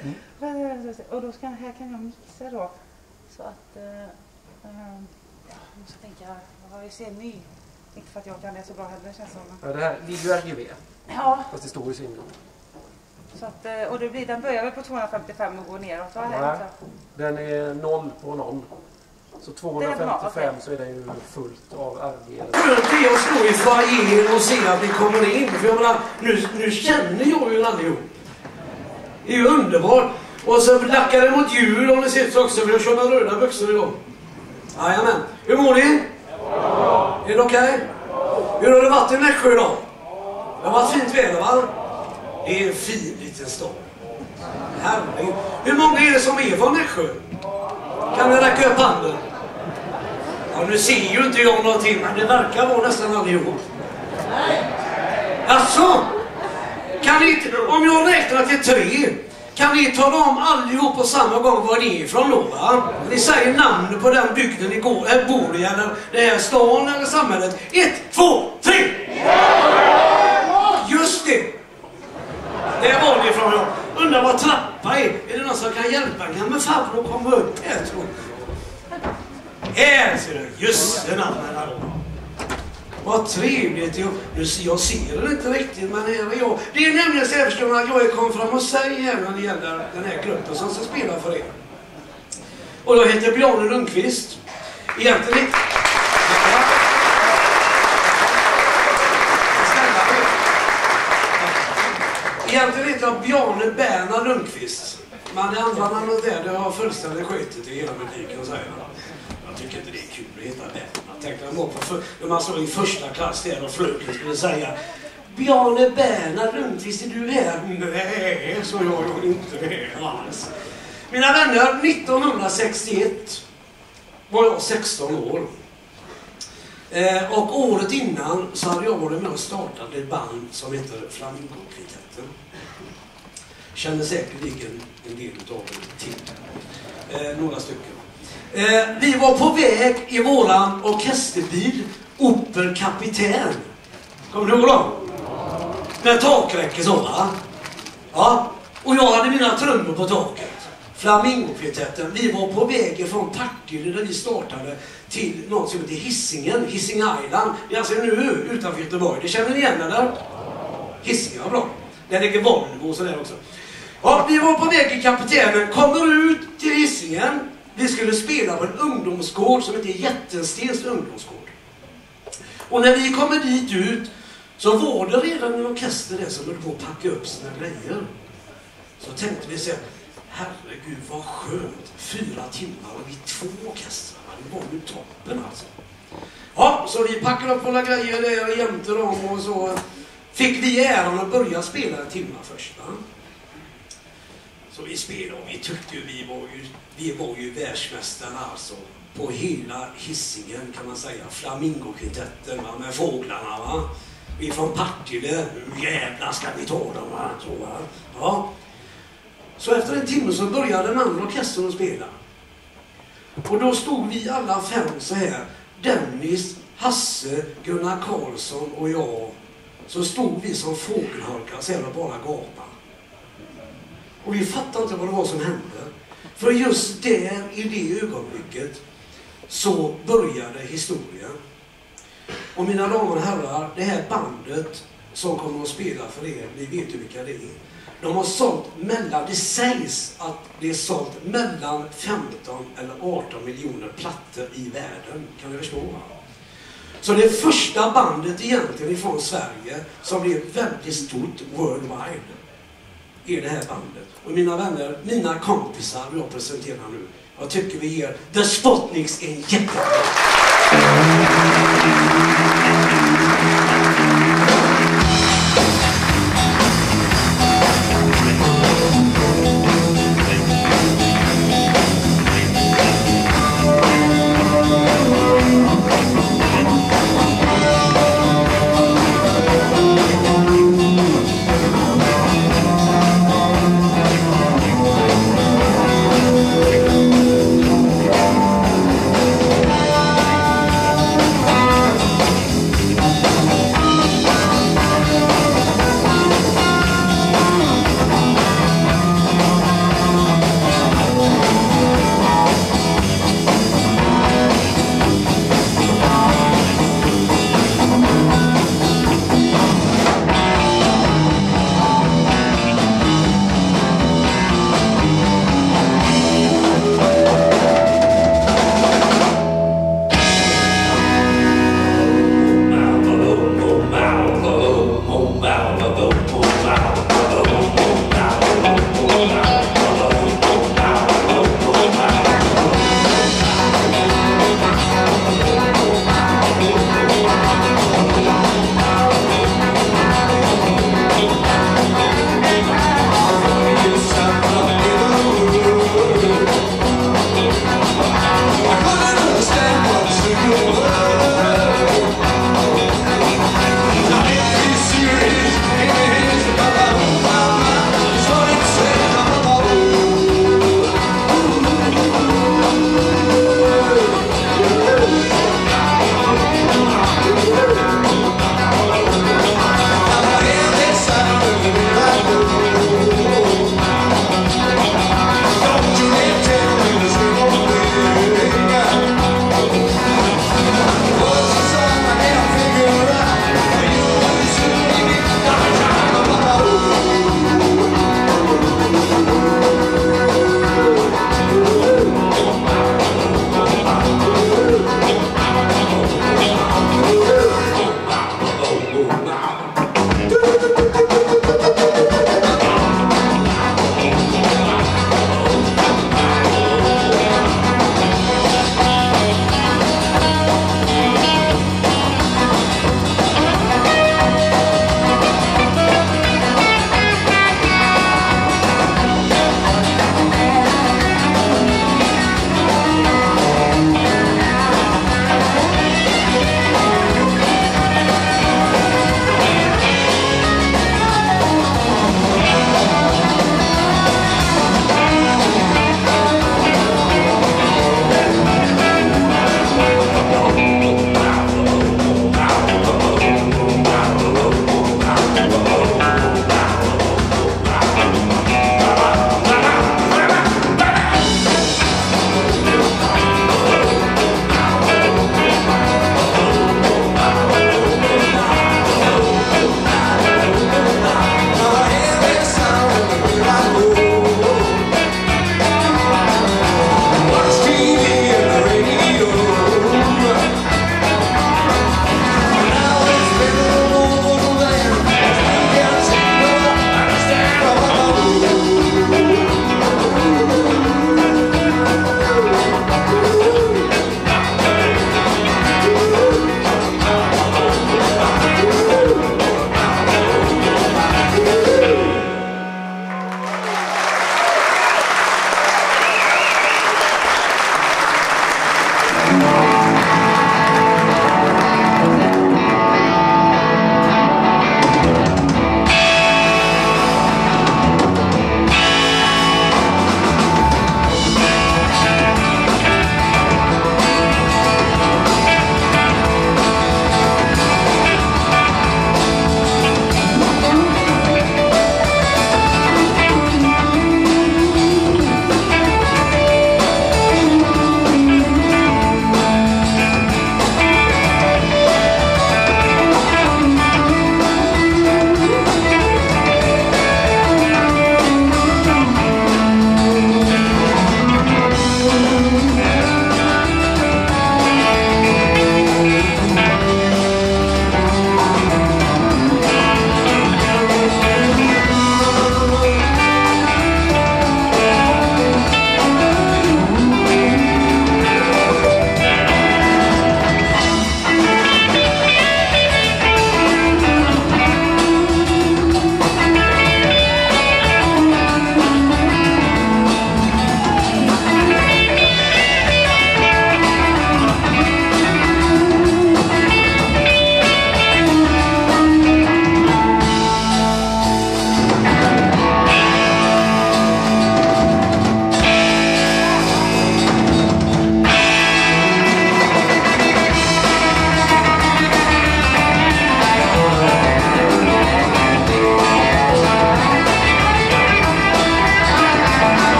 Och då här kan jag mixa då. Så att... så tänker jag, vad vi ser ny. Inte för att jag kan det så bra heller, känns som. Ja, det här ligger ju RGB. Ja. Fast det står ju sin. Så att, och den börjar väl på 255 och går neråt, va? Nej, den är 0 på 0. Så 255 så är den ju fullt av RGB. Det är att stå i foajén och se att ni kommer in. För jag menar, nu känner jag ju allihop. Det är ju underbart. Och så lackar det mot jul om ni ser också, för jag kör med röda byxor idag. Jajamän. Hur mår ni? Ja. Är det okej? Hur har det varit i Nässjö idag? Det har varit fint väder, va? Det är en fin liten stad. Herregud. Hur många är det som är från Nässjö? Kan ni räcka upp handen? Ja, nu ser ju inte jag någonting, men det verkar vara nästan allihop. Alltså, kan ni, om jag räknar till 3, kan ni tala om allihop på samma gång var ni är ifrån då, va? Ni säger namnet på den bygden ni bor i, eller det är stan eller samhället. 1, 2, 3! Just det! Det var det ifrån jag. Undrar vad trappa är. Är det någon som kan hjälpa en gammal farbror att komma upp här, tror jag? Här ser du, just den andra då. Vad trevligt. Jag ser det inte riktigt, men här är jag. Det är nämligen så att jag är kom fram och säger här när det gäller den här gruppen som ska spela för er. Och då heter Bjarne Lundqvist. Egentligen heter jag Bjarne Bernhard Lundqvist. Men det andra namnet där, det har fullständigt skitit i hela musiken, säger jag. Jag tycker inte det är kul att heta Bernhard. Jag tänkte när man såg i första klass där och fröken skulle säga Bjarne Bernhard Lundqvist, är du här? Nej, så jag inte här alls. Mina vänner, 1961 var jag 16 år. Och året innan så hade jag varit med och startat ett band som heter Flamingokvintetten. Känner säkerligen en del av det till. Några stycken. Vi var på väg i våran orkesterbil Opel Kapitän. Kommer du ihåg då? Med takräcke så, va? Ja. Och jag hade mina trummor på taket. Flamingokvintetten. Vi var på väg från Partille där vi startade till något som heter Hisingen. Hising Island. Det är alltså en ö utanför Göteborg. Det känner ni igen, eller? Hisingen var bra. Där ligger Volvo och sådär också. Ja, vi var på väg i Kapitänen. Kommer ut till Hisingen. Vi skulle spela på en ungdomsgård som heter Jättenstens ungdomsgård. Och när vi kommer dit ut så var det redan en orkester där som höll på att packa upp sina grejer. Så tänkte vi så här, herregud vad skönt, 4 timmar och vi 2 orkestrar. Det var ju toppen alltså. Ja, så vi packade upp våra grejer där och jämte dem och så fick vi äran att börja spela en timme först, va? Så vi spelade och vi tyckte ju vi var ju världsmästarna alltså. På hela Hisingen kan man säga. Flamingokvintetten, va? Med fåglarna, va? Vi är från Partille. Hur jävla ska vi ta dem, va? Så, va? Ja. Så efter en timme så började den andra orkestern att spela. Och då stod vi alla 5 så här. Dennis, Hasse, Gunnar Karlsson och jag. Så stod vi som fågelholkar så här och bara gapade. Och vi fattade inte vad det var som hände. För just där, i det ögonblicket, så började historien. Och mina damer och herrar, det här bandet som kommer att spela för er, ni vet ju vilka det är. De har sålt det sägs att det är sålt mellan 15 eller 18 miljoner plattor i världen. Kan du förstå, va? Så det första bandet egentligen från Sverige som blev väldigt stort worldwide är det här bandet. Och mina vänner, mina kompisar jag presenterar nu. Jag tycker vi ger The Spotniks en jättebra.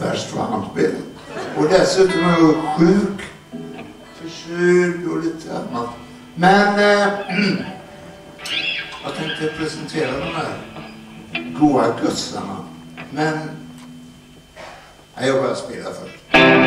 värst för handspel. Och dessutom är jag sjuk, förkyld och lite annat. Men jag tänkte presentera de här goa gussarna. Men jag börjar spela först.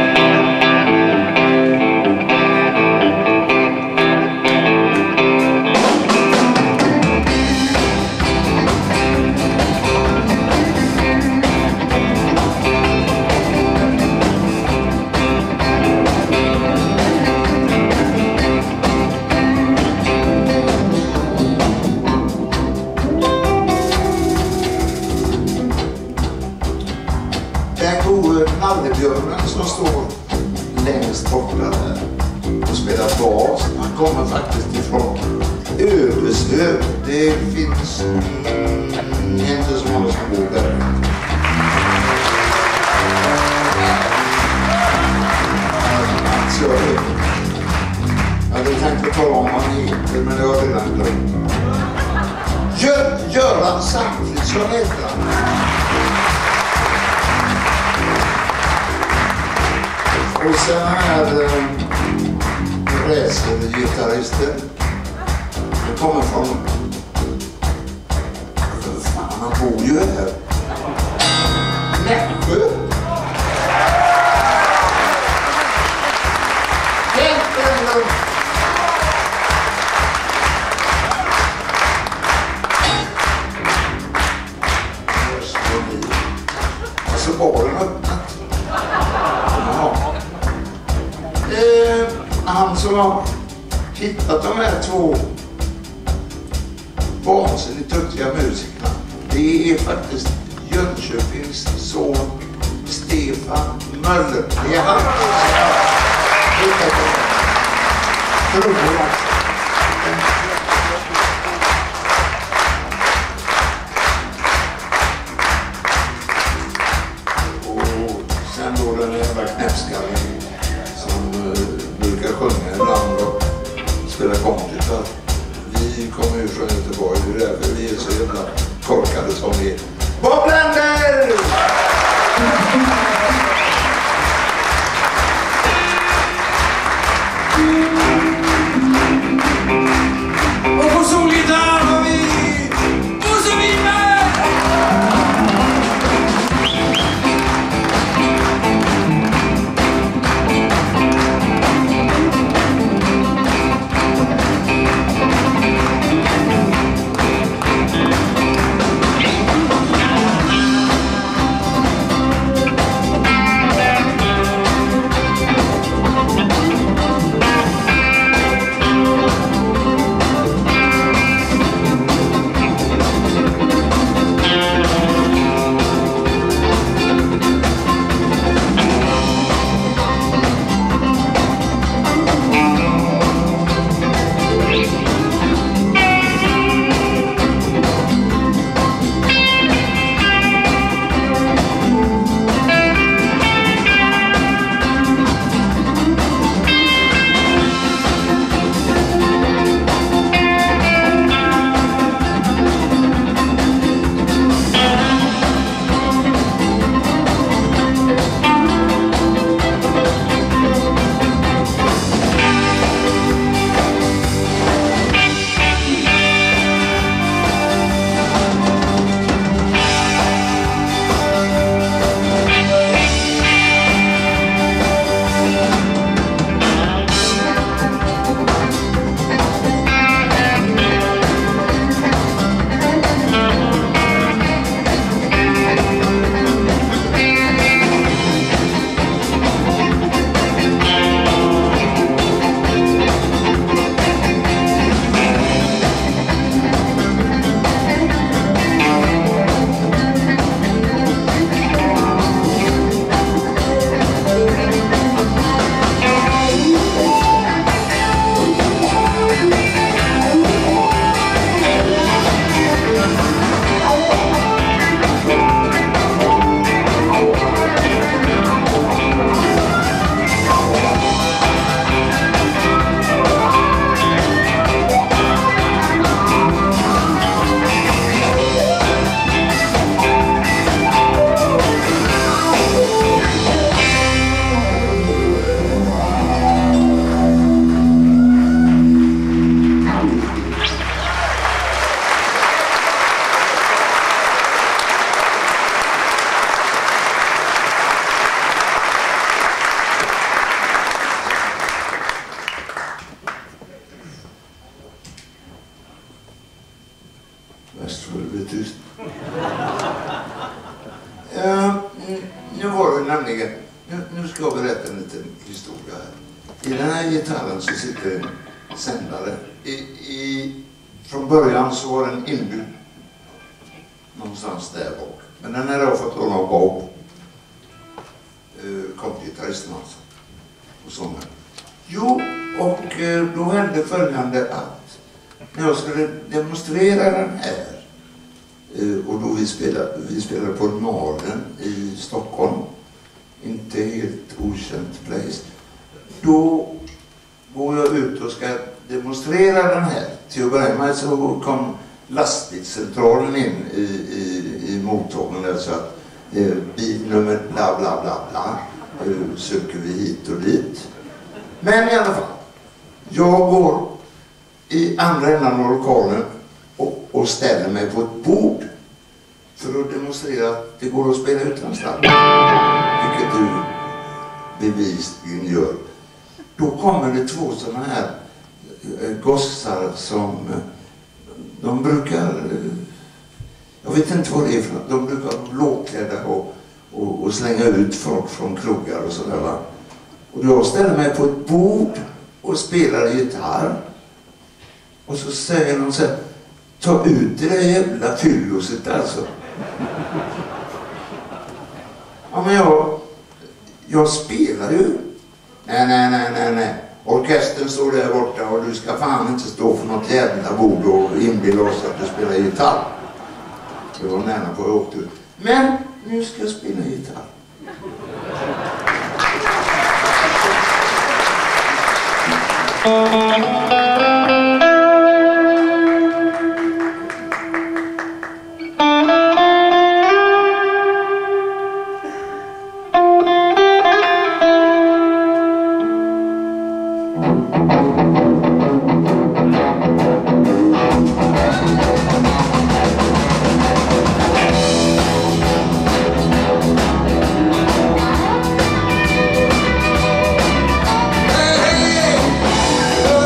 Nallebjörnen som står längst borta där och spelar bas. Han kommer faktiskt ifrån Ödeshög. Det finns inte så många som bor där. Så jag hade tänkt att tala om vad han heter, men det har jag redan glömt. Göran Sandfridsson heter han. Och sen är racergitarristen. Han kommer från... Fan, han bor ju här. Nässjö. Hjälpen! Och så baren öppnat. Han som har hittat de här två vansinnigt duktiga musikerna, det är faktiskt Jönköpings son Stefan Möller. Det är han som har hittat dem. Och sen då den jävla knäppskallen som brukar sjunga ibland och spela kompisar. Vi kommer ju från Göteborg, det är därför vi är så jävla korkade som vi är. Bob Lander! Och på solgitarr har vi Bosse Wiberg! var det nämligen, nu ska jag berätta en liten historia här. I den här gitarren så sitter en sändare. Från början så var den inbyggd någonstans där bak. Men den här har fått låna av Bob, kompgitarristen alltså, och sångaren. Jo, och då hände följande att när jag skulle demonstrera den här, och då vi spelade på Nalen i Stockholm, inte helt okänt place, då går jag ut och ska demonstrera den här. Till att börja med så kom lastbilscentralen in i mottagningen där, så att bilnummer bla bla bla bla, söker vi hit och dit. Men i alla fall, jag går i andra änden av lokalen och ställer mig på ett bord för att demonstrera att det går att spela utlandsland, vilket du bevisligen gör. Då kommer det två sådana här gossar som de brukar, jag vet inte vad det är för något, de brukar vara blåklädda och slänga ut folk från krogar och sådär, va. Och jag ställer mig på ett bord och spelar gitarr. Och så säger de så här: ta ut det där jävla fylloset alltså. Ja, men jag spelar ju. Nej. Orkestern står där borta och du ska fan inte stå för något jävla bord och inbilla oss att du spelar gitarr. Det var nära på att åka ut. Men nu ska jag spela gitarr. Hey,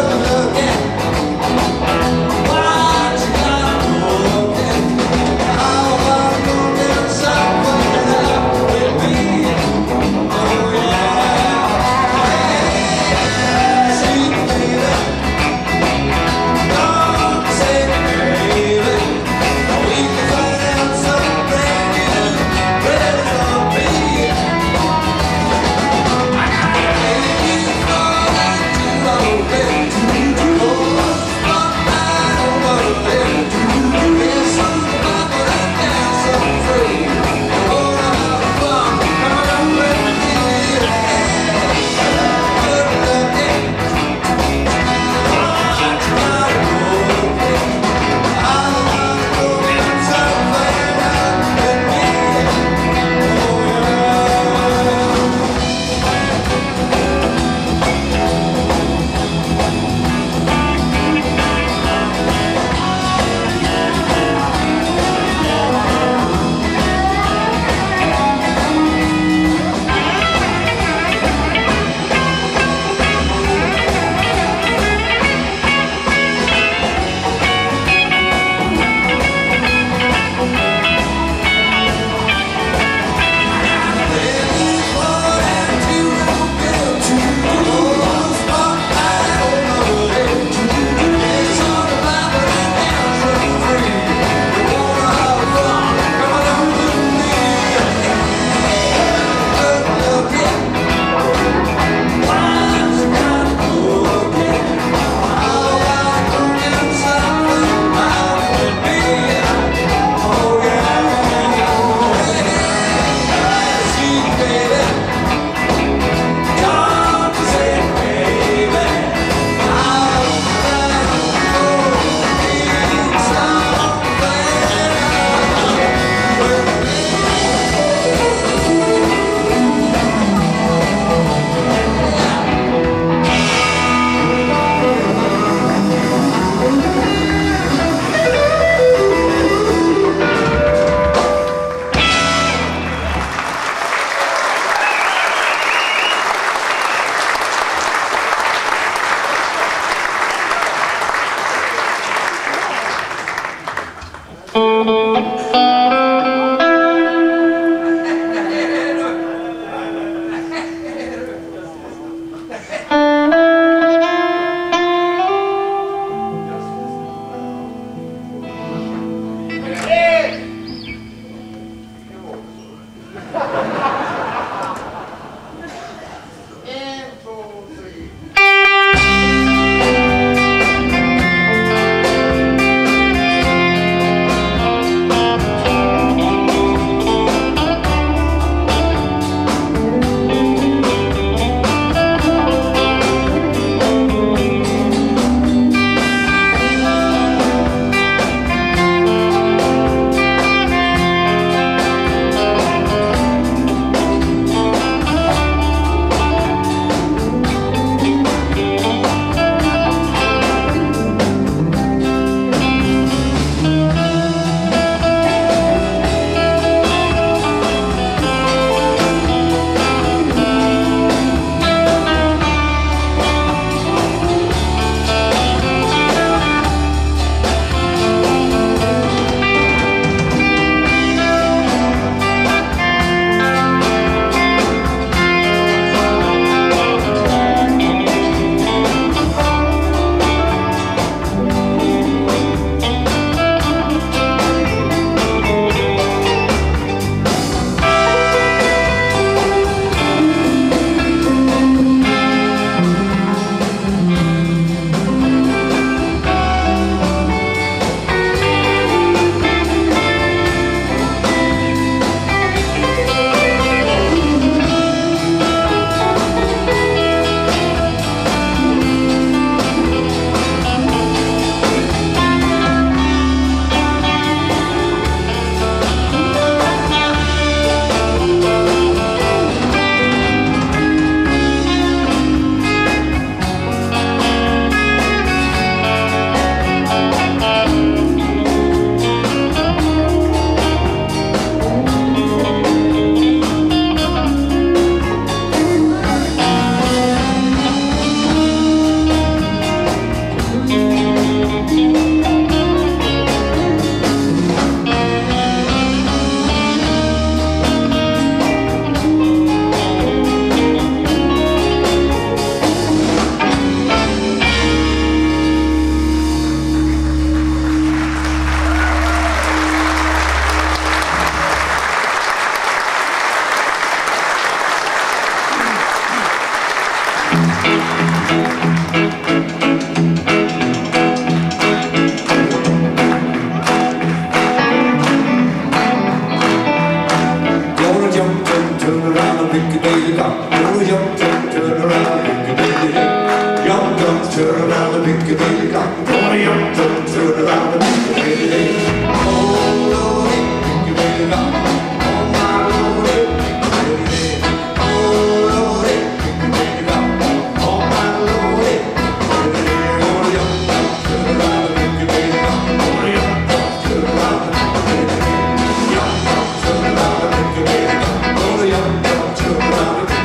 pick a baby up. Oh, jump, jump, turn around, pick a baby up. Jump, jump, turn around, pick a baby up. Oh, jump, jump, turn around, pick a baby up. Oh, Lordy, pick a baby up. Oh, my Lordy, pick a baby up. Oh, Lordy, pick a baby up. Oh, my Lordy, pick a baby up. Oh, jump, jump, turn around, pick a baby up. Oh, jump, jump, turn around, pick a baby up. Jump, jump, turn around, pick a baby up. Oh, jump, jump, turn around, pick a baby up.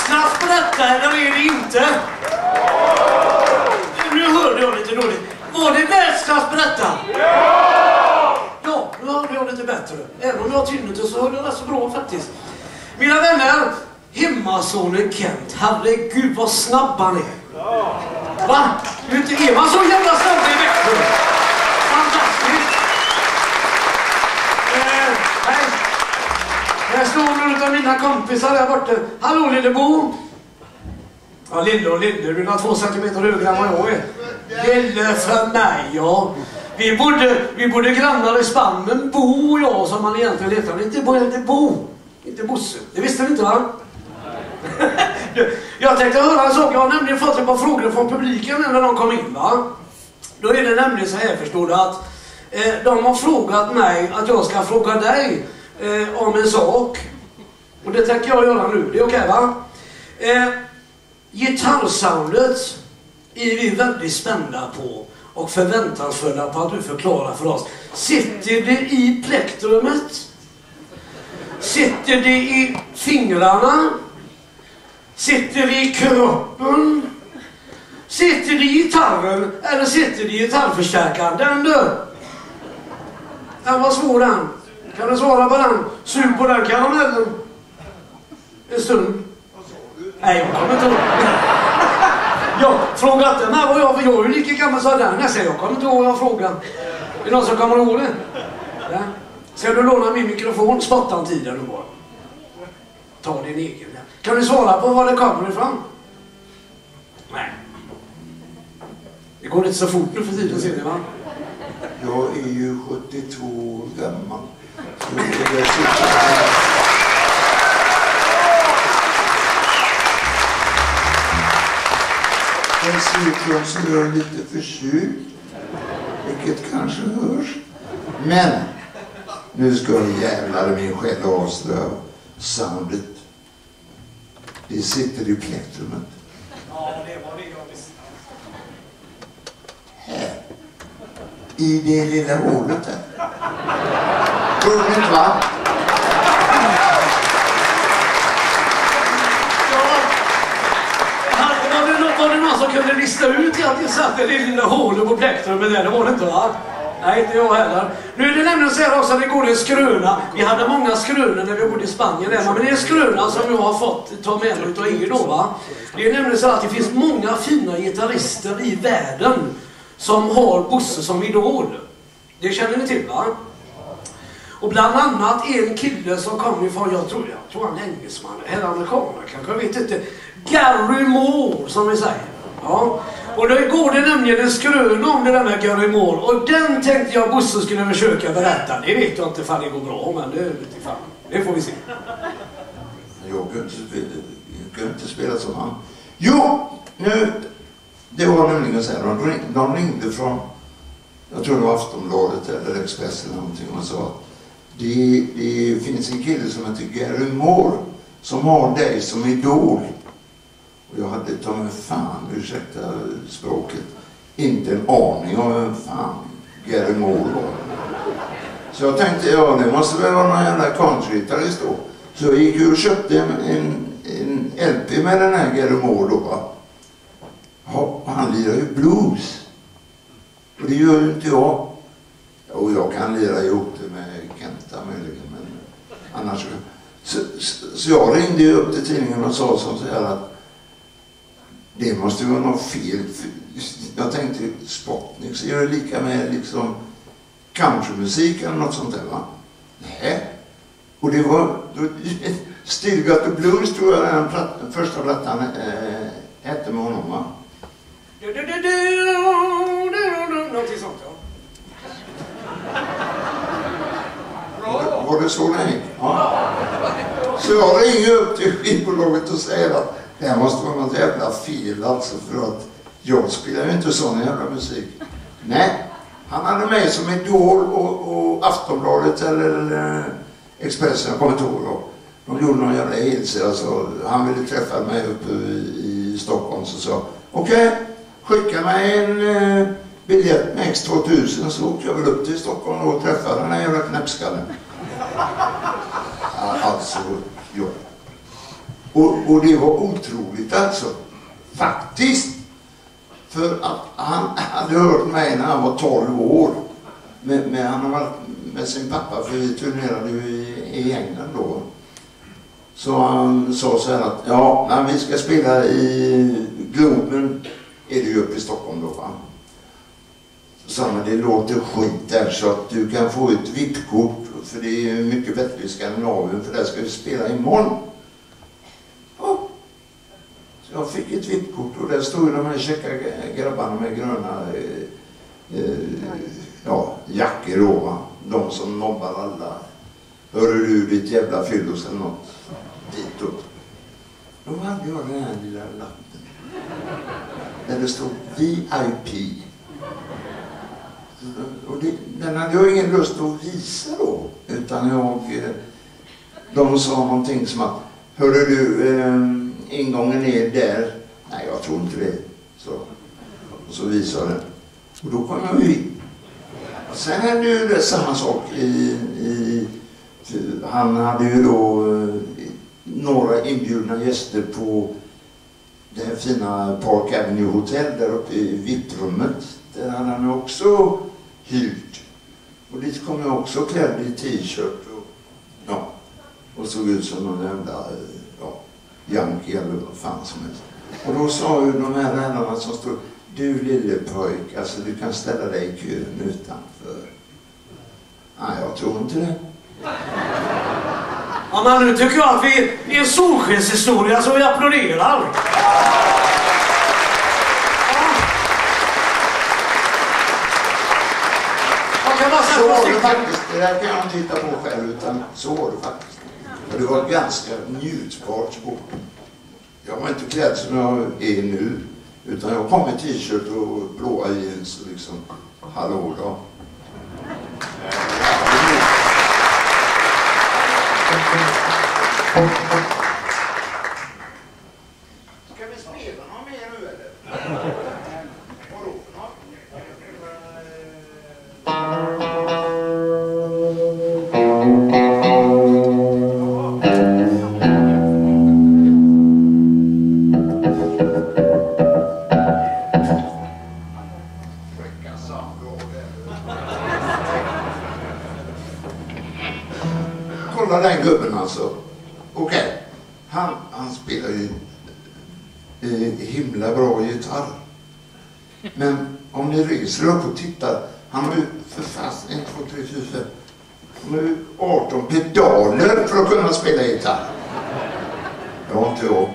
världsklass på detta eller är det inte? Nu hörde jag lite dåligt. Var det världsklass på detta? Ja, nu hörde jag lite bättre. Även om jag har tinnitus så hörde jag det så bra faktiskt. Mina vänner, hemmasonen Kent, herregud vad snabb han är. Va? Inte är man så jävla snabb i Växjö? Fantastiskt. Jag slår några av mina kompisar där borta. Hallå Lillebo. Ja, Lille och Lille, du är 2 centimeter högre än vad jag är. Lille för mig, ja. Vi bodde grannar i Spanien. Bo och jag som man egentligen heter. Men inte Bo. Inte Bosse. Det visste du inte, va? Jag tänkte höra en sak. Jag har nämligen fått ett par frågor från publiken när de kom in, va? Då är det nämligen så här, förstår du, att de har frågat mig att jag ska fråga dig om en sak. Och det tänker jag göra nu. Det är okej, va? Gitarrsoundet är vi väldigt spända på och förväntansfulla på att du förklarar för oss. Sitter det i plektrumet? Sitter det i fingrarna? Sitter det i kroppen? Sitter det i gitarren? Eller sitter det i gitarrförstärkaren? Den du! Den var svår den. Kan du svara på den? Sug på den karamellen. En stund. Nej, jag kommer inte ihåg. Jag frågade inte mig vad jag är ju lika gammal som den. Jag kommer inte ihåg vad jag frågade. Är det någon som kommer ihåg det? Ja. Ska du låna min mikrofon? Spottan tiden du var. Ta din egen. Kan du svara på var det kommer ifrån? Nej. Det går inte så fort nu för tiden, ser ni, va? Jag är ju 72 år gammal. Dessutom så är jag lite förkyld, vilket kanske hörs. Men nu ska jag jävlar min själ avslöja soundet. Det sitter i plektrumet. Ja, det var det jag visste. Här. I det lilla hålet där. Roligt, va? Var det någon som kunde lista ut att jag satt i det lilla hålet på plektrumet där? Det var det inte, va? Nej, inte jag heller. Nu är det nämligen så här också att det går en skröna. Vi hade många skrönor när vi bodde i Spanien. Men det är en skröna som jag har fått ta med mig utav er då, va? Det är nämligen så att det finns många fina gitarrister i världen som har Bosse som idol. Det känner ni till, va? Och bland annat en kille som kommer ifrån, jag tror han är engelsman, eller amerikaner kanske, jag vet inte. Gary Moore, som vi säger. Ja. Och då går det nämligen en skröna om det där med Gary Moore. Och den tänkte jag Bosse skulle försöka berätta. Det vet jag inte fan det går bra, men det får vi se. Jag kan inte spela som han. Jo, nu, det var nämligen så här, de ringde från, jag tror det var Aftonbladet eller Expressen eller någonting, och sa att det finns en kille som heter Gary Moore som har dig som idol. Och jag hade ta mig fan, ursäkta språket, inte en aning om vem fan Gary Moore var. Så jag tänkte, ja det måste väl vara någon jävla countrygitarrist då. Så jag gick och köpte en LP med den här Gary Moore då, va. Ja, han lirar ju blues. Och det gör ju inte jag. Och jag kan lira ihop det med Kenta möjligen, men annars så jag ringde ju upp till tidningen och sa som så här att det måste vara något fel. Jag tänkte Spotnik så gör det lika med liksom countrymusik eller något sånt där, va? Nej. Och det var Still Got the Blues, tror jag den första plattan hette med honom, va? Någonting sånt, ja. Var det så länge? Ja. Så jag ringer upp till skivbolaget och säger att det här måste vara något jävla fel, alltså, för att jag spelar ju inte sån jävla musik. Nej, han hade mig som idol och Aftonbladet eller Expressen, jag kommer inte ihåg då. De gjorde någon jävla helse, alltså, han ville träffa mig uppe i Stockholm, så sa okej, skicka mig en biljett med X2000, så åkte jag väl upp till Stockholm och träffade den här jävla knäppskallen. Alltså, ja. Och det var otroligt alltså. Faktiskt. För att han hade hört mig när han var 12 år. Men han har varit med sin pappa, för vi turnerade ju i England då. Så han sa så här att ja, när vi ska spela i Globen är det ju uppe i Stockholm då, va? Så men det låter skit där, så att du kan få ett VIP-kort, för det är mycket bättre i Skandinavien, för där ska vi spela imorgon. Ja. Så jag fick ett VIP-kort och där stod de här checka grabbarna med gröna jackor då, va? De som nobbar alla. Hörru du, ditt jävla fyllos eller något. Dit upp. Då hade jag den här lilla lappen. Där det stod VIP. Och den hade jag ingen lust att visa då. Utan de sa någonting som att hörru du, ingången är där. Nej, jag tror inte det. Och så visade den. Och då kom jag in. Sen hade ju det samma sak han hade ju då några inbjudna gäster på det här fina Park Avenue Hotel där uppe i VIP-rummet. Där hade han också hyrt. Och dit kom jag också klädd i t-shirt och såg ut som någon jävla Yankee eller vad fan som helst. Och då sa ju de här herrarna som stod: du lille pojk, alltså du kan ställa dig i kön utanför. Nej, jag tror inte det. Ja, men nu tycker jag att vi är en solskenshistoria som vi applåderar. Så var det faktiskt. Det där kan jag inte hitta på själv, utan så var det faktiskt. Och det var ganska njutbart sport. Jag var inte klädd som jag är nu, utan jag kom i t-shirt och blåa jeans och liksom, hallå då. Ska vi spela någon mer nu eller? Vadå för något? Kolla den gubben alltså. Okej. Han spelar ju himla bra gitarr. Men om ni reser upp och tittar, han har ju för fast 1, 2, 3, 4, 5. Han har ju 18 pedaler för att kunna spela gitarr. Jag har inte jag.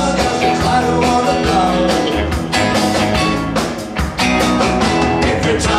Every time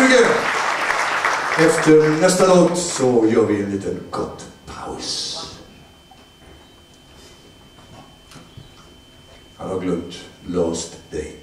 så mycket. Efter nästa låt så gör vi en liten kort paus. Han har glömt Lost Date.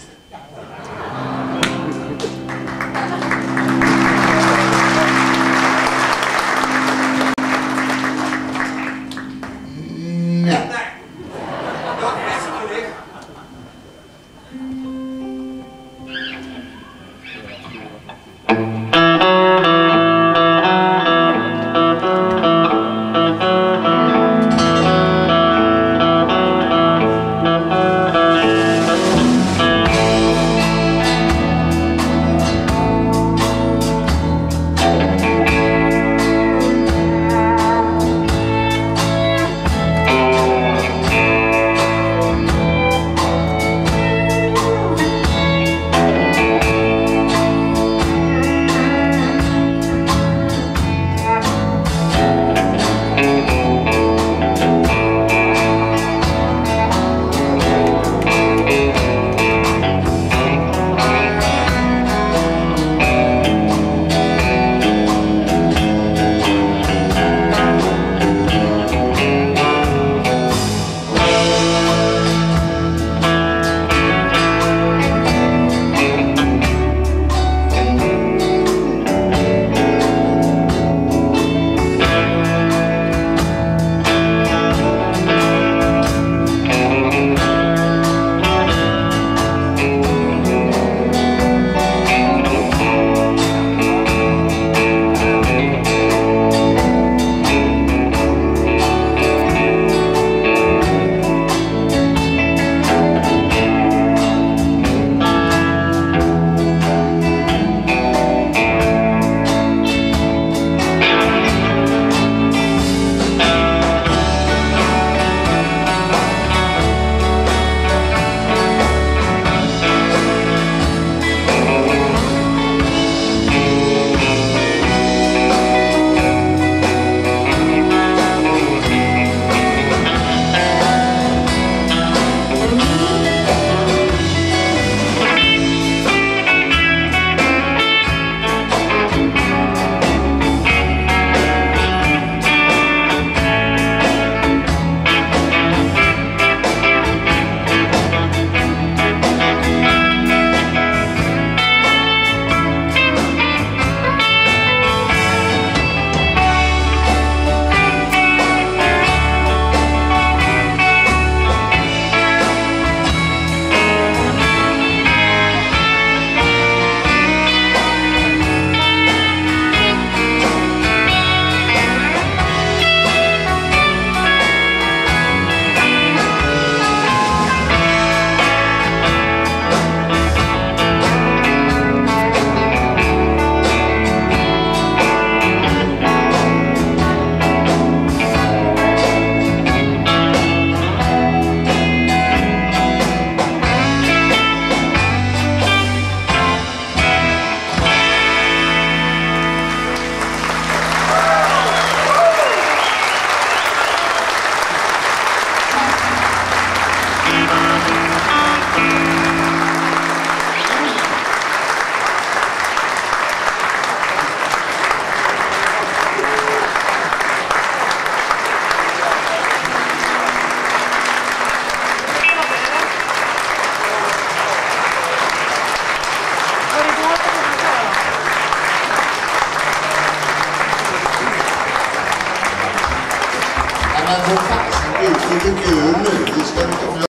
Men för fasen, ut i kulturen nu. Vi ska inte